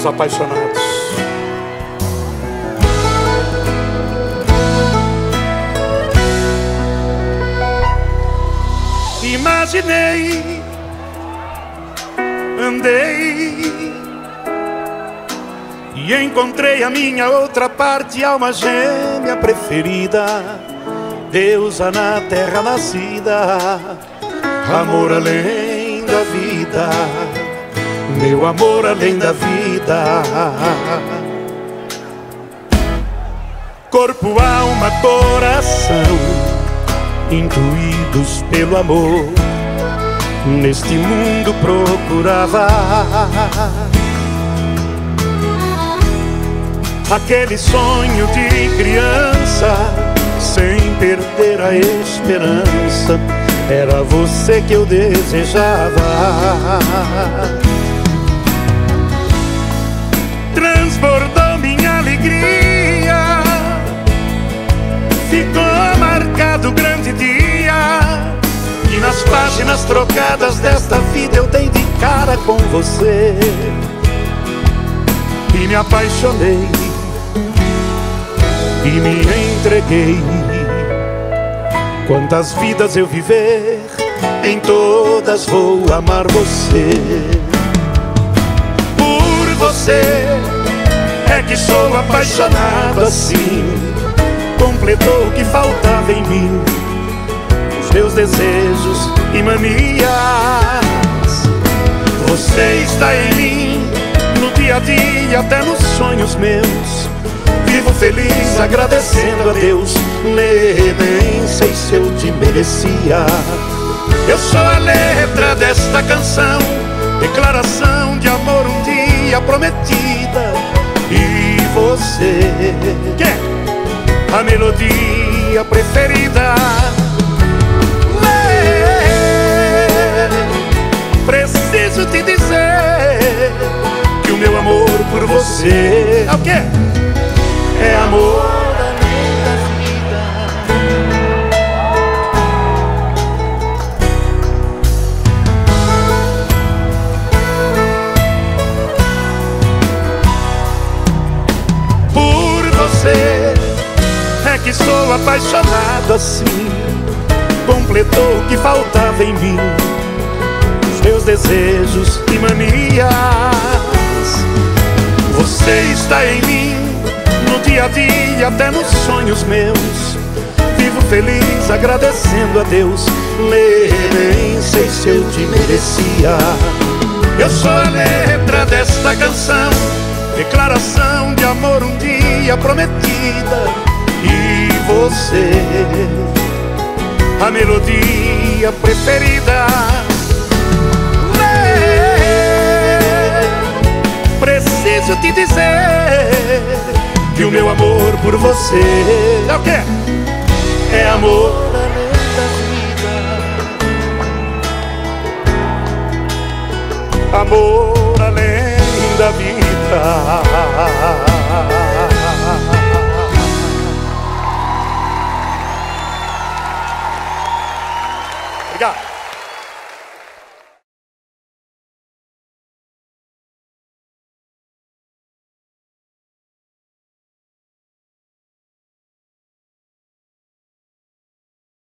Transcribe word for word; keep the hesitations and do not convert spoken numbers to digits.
os apaixonados. Imaginei, andei e encontrei a minha outra parte, alma gêmea preferida, deusa na terra nascida, amor além da vida, meu amor além da vida. Corpo, alma, coração, intuídos pelo amor, neste mundo procurava aquele sonho de criança, sem perder a esperança. Era você que eu desejava. Transbordou minha alegria, ficou marcado o grande dia, e nas páginas trocadas desta vida eu dei de cara com você e me apaixonei e me entreguei. Quantas vidas eu viver, em todas vou amar você. Por você é que sou apaixonado assim, completou o que faltava em mim, os meus desejos e manias. Você está em mim, no dia a dia, até nos sonhos meus. Vivo feliz agradecendo a Deus, nem sei se eu te merecia. Eu sou a letra desta canção, declaração de amor um dia prometida. E você, que é a melodia preferida. Preciso te dizer que o meu amor por você é o quê? É amor além da vida. Por você é que sou apaixonado assim, completou o que faltava em mim, os meus desejos e manias. Você está em mim, no dia a dia, até nos sonhos meus. Vivo feliz agradecendo a Deus, nem sei se eu te merecia. Eu sou a letra desta canção, declaração de amor um dia prometida. E você, a melodia preferida. Preciso te dizer que o meu amor por você é o quê? É amor além da vida. Amor além da vida. Obrigado.